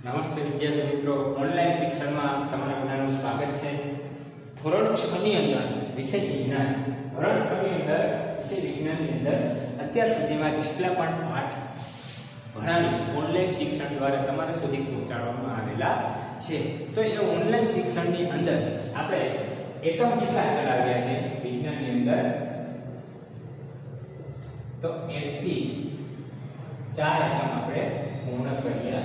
નમસ્તે વિદ્યાર્થી મિત્રો, ઓનલાઈન શિક્ષણમાં તમારા બધાનું સ્વાગત છે। ધોરણ 6 ની અંદર વિષય વિજ્ઞાન, ધોરણ 6 ની અંદર વિષય વિજ્ઞાનની અંદર અત્યાર સુધીમાં જેટલા પણ પાઠ ભણાવી ઓનલાઈન શિક્ષણ દ્વારા તમારા સુધી પહોંચાડવામાં આવેલા છે, તો એ ઓનલાઈન શિક્ષણની અંદર આપણે એકમ કેટલા ચલાવ્યા છે વિજ્ઞાનની અંદર? તો 1 થી 4 એકમ આપણે પૂર્ણ કર્યા।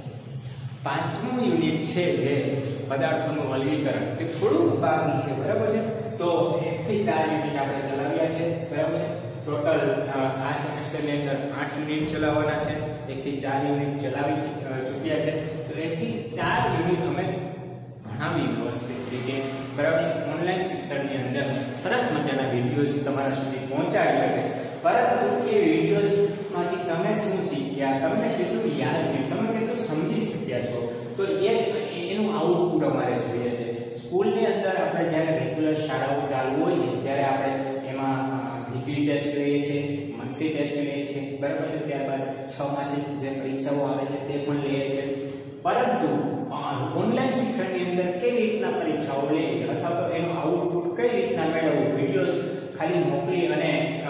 પાંચમું યુનિટ છે જે પદાર્થોનું વર્ગીકરણ, તે થોડું બાકી છે, બરાબર છે। તો 1 થી 4 યુનિટ આપણે ચલાવ્યા છે, બરાબર છે। ટોટલ આ સેમેસ્ટરની અંદર 8 યુનિટ ચલાવવાના છે, 1 થી 4 યુનિટ ચલાવી ચૂક્યા છે। તો 1 થી 4 યુનિટ અમે ભણાવી વ્યવસ્થિત રીતે, બરાબર છે। ઓનલાઈન શિક્ષણની અંદર સરસ મજાના વિડીયોઝ તમારા સુધી પહોંચાડ્યા છે, પરંતુ એ વિડીયોઝમાંથી તમે શું શીખ્યા, તમને કેટલું યાદ રહ્યું, તમે કેટલું સમજી શક્યા છો, તો એનું આઉટપુટ અમારે જોઈએ છે। સ્કૂલની અંદર આપણે જ્યારે રેગ્યુલર શાળાઓ ચાલુ હોય છે ત્યારે આપણે એમાં વીકલી ટેસ્ટ લઈએ છીએ, મંથલી ટેસ્ટ લઈએ છીએ, બરાબર છે। ત્યારબાદ 6 માસિક જે પરીક્ષાઓ આવે છે તે પણ લઈએ છીએ, પરંતુ ઓનલાઈન શિક્ષણની અંદર કેવી રીતના પરીક્ષાઓ લેવી અથવા તો એનું આઉટપુટ કઈ રીતના મેળવવું, વિડીયોઝ ખાલી મોકલી અને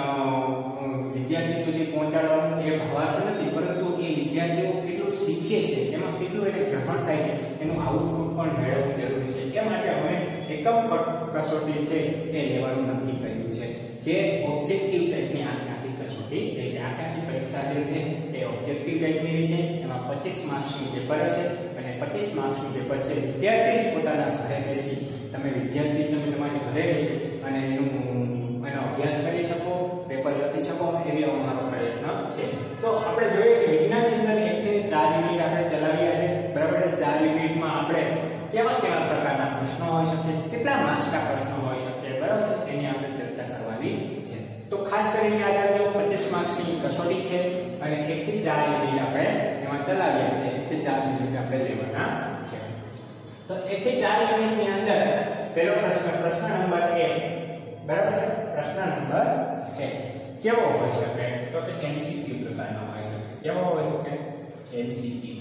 વિદ્યાર્થી સુધી પહોંચાડવાનું એ ભાવાર્થ નથી, પરંતુ એ વિદ્યાર્થીઓ કેટલું શીખે છે, એમાં કેટલું એને ગ્રહણ થાય છે, એનું આઉટપુટ પણ મેળવવું જરૂરી છે। એ માટે અમે એકમ કસોટી છે એ લેવાનું નક્કી કર્યું છે, જે ઓબ્જેક્ટિવ ટાઈપની આખી કસોટી રહેશે। આખી પરીક્ષા જે છે એ ઓબ્જેક્ટિવ ટાઈપની રહેશે, એમાં 25 માર્ક્સનું પેપર હશે અને 25 માર્ક્સનું પેપર છે વિદ્યાર્થી જ પોતાના ઘરે બેસી તમે તમારી ઘરે બેસી અને એનો અભ્યાસ કરી શકો, પેપર લખી શકો, એવી અમારો પ્રયત્ન છે। તો આપણે જોઈએ કે વિજ્ઞાનની અંદર 1 થી 4 યુનિટ આપણે ચલાવ્યા છે, બરાબર છે। 4 યુનિટમાં આપણે કેવા પ્રકારના પ્રશ્નો હોઈ શકે, કેટલા માર્ક્સના પ્રશ્નો હોઈ શકે, બરાબર છે, તેની આપણે ચર્ચા કરવાની છે। તો ખાસ કરીને યાદ રાખજો 25 માર્ક્સની કસોટી છે અને 1 થી 4 યુનિટ આપણે એમાં ચલાવ્યા છે, 1 થી 4 યુનિટ આપણે લેવાના છે। તો 1 થી 4 યુનિટની અંદર પહેલો પ્રશ્ન નંબર 1, બરાબર છે। પ્રશ્ન નંબર 1 કેવો હોઈ શકે? તો કે એમસીક્યુ પ્રકારનો હોઈ શકે। કેવો હોઈ શકે? એમસીક્યુ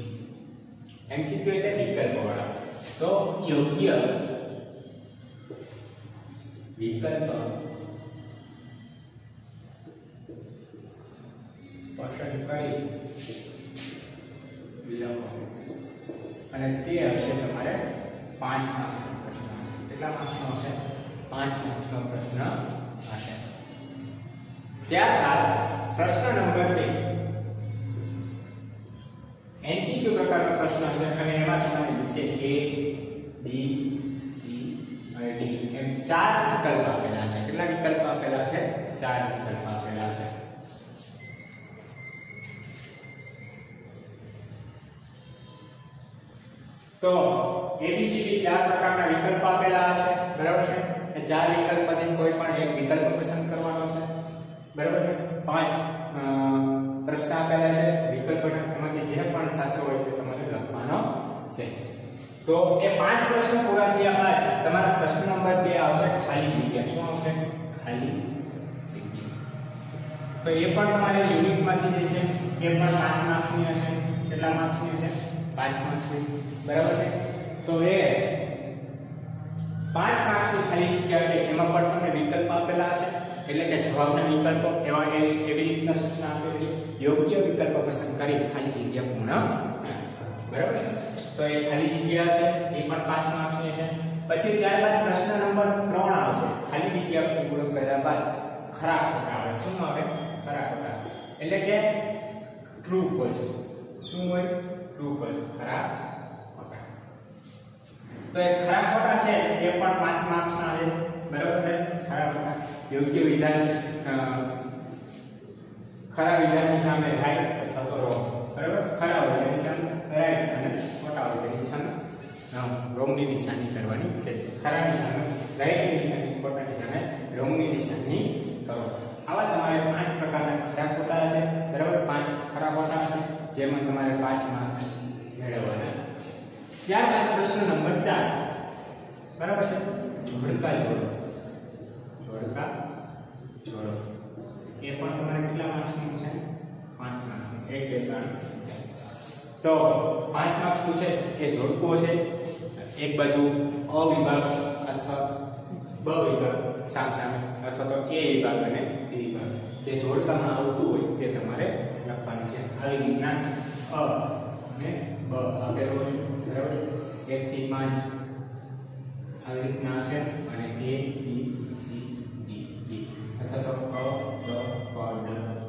એટલે વિકલ્પવાળા। તો યોગ્ય વિકલ્પ પસંદ કરી લખો અને તે હશે તમારે 5 માર્ક્સનો પ્રશ્ન। કેટલા માર્ક્સનો હશે? 5 માર્ક્સનો પ્રશ્ન હશે। ત્યારબાદ પ્રશ્ન નંબર 2 એમસીક્યુ પ્રકારનો પ્રશ્ન છે અને એમાં તમારે નીચે A, B, C અને D એમ 4 વિકલ્પ આપેલા છે। કેટલા વિકલ્પ આપેલા છે? 4 વિકલ્પ આપેલા છે। તો ABCD 4 પ્રકારના વિકલ્પ આપેલા હશે, બરાબર છે। એ 4 વિકલ્પમાંથી કોઈ પણ એક વિકલ્પ પસંદ કરવાનો છે, બરાબર છે। 5 પ્રશ્ન આપેલા છે વિકલ્પના, એમાંથી જે પણ સાચો હોય તે તમારે લખવાનો છે। તો એ 5 પ્રશ્નો પૂરા થયા બાદ તમારા પ્રશ્ન નંબર 2 આવશે ખાલી જગ્યા। શું આવશે? ખાલી જગ્યા। તો એ પણ તમારે યુનિટમાંથી જે છે એ પણ 5 માર્ક્સની હશે। કેટલા માર્ક્સની હશે? 5 માર્ક્સની, બરાબર છે। તો એ 5 માર્ક્સની ખાલી જગ્યા છે, એમાં પણ તમને વિકલ્પ આપેલા હશે, એટલે કે જવાબના વિકલ્પો એવી રીતના સૂચના આપેલી, યોગ્ય વિકલ્પ પસંદ કરી ખાલી જગ્યા પૂર્ણ, બરાબર છે। તો એ ખાલી જગ્યા છે એ પણ 5 માર્ક્સની છે। પછી ત્યારબાદ પ્રશ્ન નંબર 3 આવશે। ખાલી જગ્યા પૂર્ણ કર્યા બાદ ખરા ખોટા આવે। શું આવે? ખરા ખોટા, એટલે કે ટ્રુ ફોલ્સ। શું હોય? ટ્રુ ફોલ્સ, ખરા ખોટા। તો એ ખરા ખોટા છે એ પણ 5 માર્ક્સના છે, બરાબર છે। ખરા ખોટા, યોગ્ય વિધાન, ખરા વિધાનની સામે રાઈટ અથવા તો રોંગ, બરાબર। ખરા હોય તેની સામે રાઈટ અને ખોટા હોય તેની સામે રોંગની નિશાની કરવાની છે। ખરાની સામે રાઈટની નિશાની, ખોટાની સામે રોંગની નિશાની કરો। આવા તમારે 5 પ્રકારના ખરા ખોટા હશે, બરાબર। 5 ખરા ખોટા હશે જેમાં તમારે 5 માર્ક્સ મેળવવાના છે। ત્યારબાદ પ્રશ્ન નંબર 4, બરાબર છે। જોડકા જોડો, જોડકા જોડો એ પણ તમારે કેટલા માર્ક્સનું છે? 5 માર્ક્સનું। 1, 2, 3, 4। તો 5 માર્ક્સનું છે એ જોડકું છે એક બાજુ અ વિભાગ અથવા બ વિભાગ સામસામે અથવા તો એ વિભાગ અને ડી વિભાગ જે જોડકામાં આવતું હોય તે તમારે લખવાનું છે. આવી રીતના અ અને બ આપેલો છે બરાબર 1 થી 5 આવી રીતના છે અને a b c d e અથવા તો અ બ ક ડ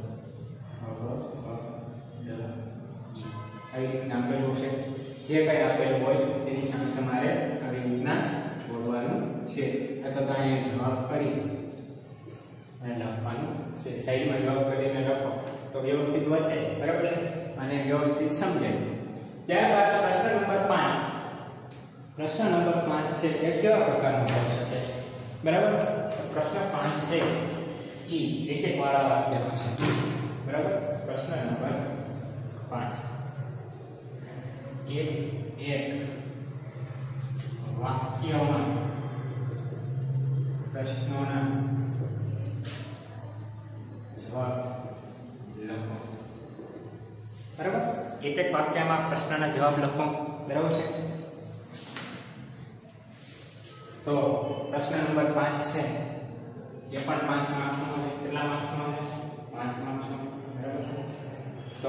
આવી રીતના આપેલું છે. જે કંઈ આપેલું હોય તેની સામે તમારે આવી રીતના જોડવાનું છે અથવા તો અહીંયા જવાબ કરી અને લખવાનું છે. સાઈડમાં જવાબ કરીને લખો તો વ્યવસ્થિત વચ્ચે બરાબર છે અને વ્યવસ્થિત સમજાય. ત્યારબાદ પ્રશ્ન નંબર 5. પ્રશ્ન નંબર 5 છે એ કેવા પ્રકારનો હોઈ શકે? બરાબર. પ્રશ્ન 5 છે એ એક એક વાળા વાક્યનો છે. બરાબર. પ્રશ્ન નંબર 5 એક વાક્યમાં પ્રશ્નોના જવાબ લખો. બરાબર. એક એક વાક્યમાં પ્રશ્નના જવાબ લખો. બરાબર છે. તો પ્રશ્ન નંબર 5 છે એ પણ 5 માર્ક્સનો છે. કેટલા માર્ક્સનો છે? 5 માર્ક્સનો. બરાબર છે. તો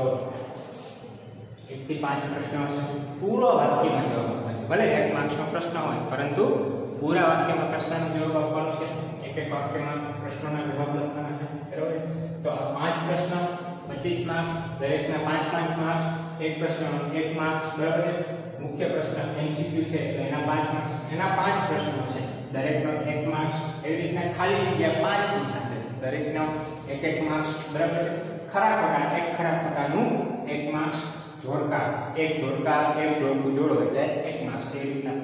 1 થી 5 પ્રશ્નો છે. પૂરો વાક્યમાં જવાબ આપવાનો. ભલે 1 માર્ક્સનો પ્રશ્ન હોય પરંતુ પૂરા વાક્યમાં પ્રશ્નનો જવાબ આપવાનો છે. એક એક વાક્યમાં પ્રશ્નોના જવાબ લખવાના છે. બરાબર. તો આ 5 પ્રશ્ન 25 માર્ક્સ, દરેકના 5 માર્ક્સ. એક પ્રશ્ન 1 માર્ક્સ. બરાબર છે. મુખ્ય પ્રશ્ન MCQ છે તો એના 5 માર્ક્સ. એના 5 પ્રશ્નો છે દરેકનો 1 માર્ક્સ. એવી રીતના ખાલી જગ્યા 5 પૂછાશે દરેકનો 1 માર્ક્સ. બરાબર છે. ખરા ખોટા એક ખરા ખોટાનું 1 માર્ક્સ. જોડકા એક જોડકું જોડો એટલે 1 માર્ક્સ. એવી રીતના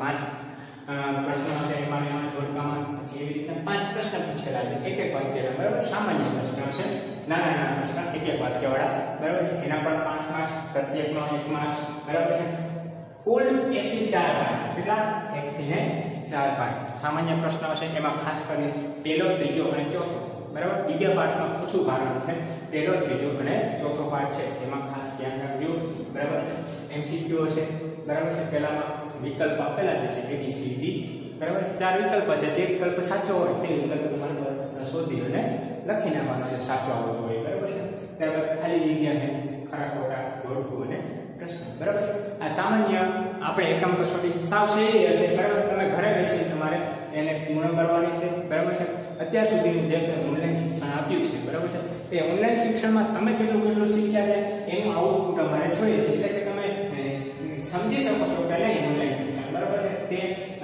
5 પ્રશ્નો છે એમાં જોડકામાં. પછી એવી રીતના 5 પ્રશ્ન પૂછેલા છે એક વાક્યના. બરાબર. સામાન્ય પ્રશ્ન છે, નાના પ્રશ્ન એક વાક્યવાળા. બરાબર છે. એના પણ 5 માર્ક્સ. પ્રત્યેકનો 1 માર્ક્સ. બરાબર છે. કુલ 1 થી 4 પાઠ. કેટલા? 1 થી 4 પાઠ સામાન્ય પ્રશ્નો છે. એમાં ખાસ કરીને પહેલો, ત્રીજો અને ચોથો. બરાબર. બીજા પાઠમાં ઓછું ભારણ છે. પહેલો, ત્રીજો અને ચોથો પાઠ છે એમાં ખાસ ધ્યાન રાખજો. બરાબર. MCQ છે. બરાબર છે. પહેલામાં વિકલ્પ આપેલા છે A B C D. બરાબર. 4 વિકલ્પ છે. તે વિકલ્પ સાચો હોય તે વિકલ્પ તમારે શોધી અને લખી નાખવાનો છે સાચો આવતો હોય. બરાબર છે. ત્યારબાદ ખાલી જગ્યા છે ખરા ખોટા જોડકું અને પ્રશ્ન. બરાબર. આ સામાન્ય આપણે એકમ કસોટી સાવ સહેલી હશે. બરાબર. તમે ઘરે બેસીને તમારે એને પૂર્ણ કરવાની છે. બરાબર છે. અત્યાર સુધીનું જે ઓનલાઈન શિક્ષણ આપ્યું છે. બરાબર છે. તે ઓનલાઈન શિક્ષણમાં તમે કેટલું શીખ્યા છે એનું આઉટપુટ અમારે જોઈએ છે. એટલે કે તમે સમજી શકો છો કે નહીં ઓનલાઈન શિક્ષણ. બરાબર છે. તે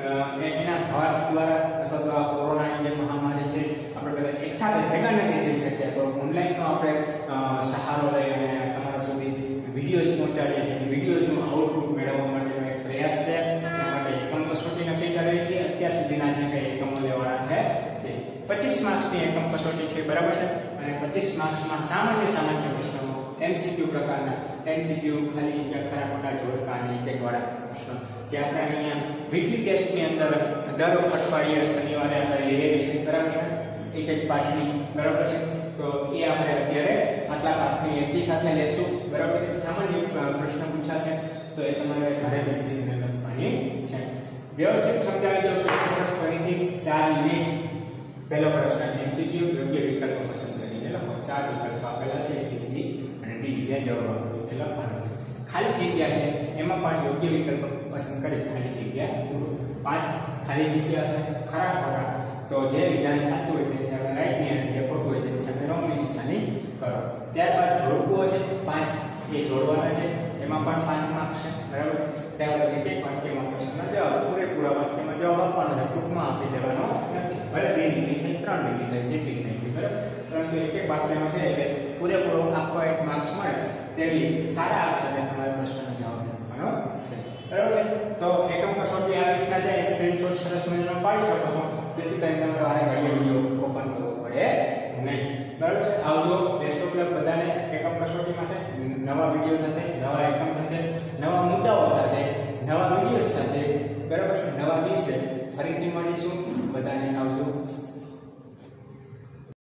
એના ભાવાર્થ દ્વારા અથવા તો આ કોરોનાની જે મહામારી છે આપણે બધા એકઠા ભેગા નથી થઈ શક્યા. તો ઓનલાઈનનો આપણે સહારો લઈ અને તમારા સુધી વિડીયોઝ પહોંચાડીએ છીએ. વિડીયોઝનું આઉટપુટ મેળવવા માટેનો એક પ્રયાસ છે. એના માટે એકમ કસોટી નક્કી કરેલી છે. અત્યાર સુધીના જે કંઈ એકમો લેવાના છે તે 25 માર્ક્સની એકમ કસોટી છે. બરાબર છે. અને 25 માર્ક્સમાં સામાન્ય પ્રશ્નો MCQ પ્રકારના MCQ ખાલી જગ્યા ખરા ખોટા જોડકા અને એક વાળા પ્રશ્નો જે આપણે અહીંયા વીકલી ટેસ્ટની અંદર દર અઠવાડિયે શનિવારે આપણે લઈએ છીએ. બરાબર છે. એક પાઠની. બરાબર છે. તો એ આપણે અત્યારે આટલા પાઠની એકી સાથે લેશું. બરાબર છે. સામાન્ય પ્રશ્ન પૂછાશે તો એ તમારે ઘરે બેસીને લખવાની છે. વ્યવસ્થિત સમજાવી દઉં છું ફરીથી. 4 યુનિટ. પહેલો પ્રશ્ન MCQ યોગ્ય વિકલ્પ પસંદ કરીને લખો. 4 વિકલ્પ આપેલા છે A, C અને D. જે જવાબ આપો એ લખવાનો. ખાલી જગ્યા છે એમાં પણ યોગ્ય વિકલ્પ પસંદ કરી ખાલી જગ્યા પૂરો. 5 ખાલી જગ્યા છે ખરા ખોટા. તો જે વિધાન સાચું હોય તેની સામે રાઈટ ની અને જે ખોટું હોય તેની સામે રોંગ ની નિશાની કરો. ત્યારબાદ જોડકુઓ છે 5 એ જોડવાના છે. એમાં પણ 5 માર્ક્સ છે. બરાબર. ત્યારબાદ એક વાક્યમાં પ્રશ્નનો જવાબ પૂરેપૂરા વાક્યમાં જવાબ આપવાનો છે. ટૂંકમાં આપી દેવાનો નથી. ભલે 2 લીટી થાય 3 લીટી થાય જેટલી થાય. બરાબર. પરંતુ એક વાક્યનો છે એટલે પૂરેપૂરો આખો 1 માર્ક્સ મળે તેવી સારા અક્ષરે તમારે પ્રશ્નનો જવાબ લખવાનો છે. બરાબર છે. તો એકમ કસોટી આ રીતના છે. સ્ક્રીનશોટ સરસ મજાનો પાડી શકો છો જેથી કરીને તમારે વારે ઘડીએ વિડિયો ઓપન કરવો પડે નહીં. બરાબર છે. આવજો. બેસ્ટ ઓફ લક બધાને એકમ કસોટી માટે. નવા વિડિયો સાથે, નવા એકમ સાથે, નવા મુદ્દાઓ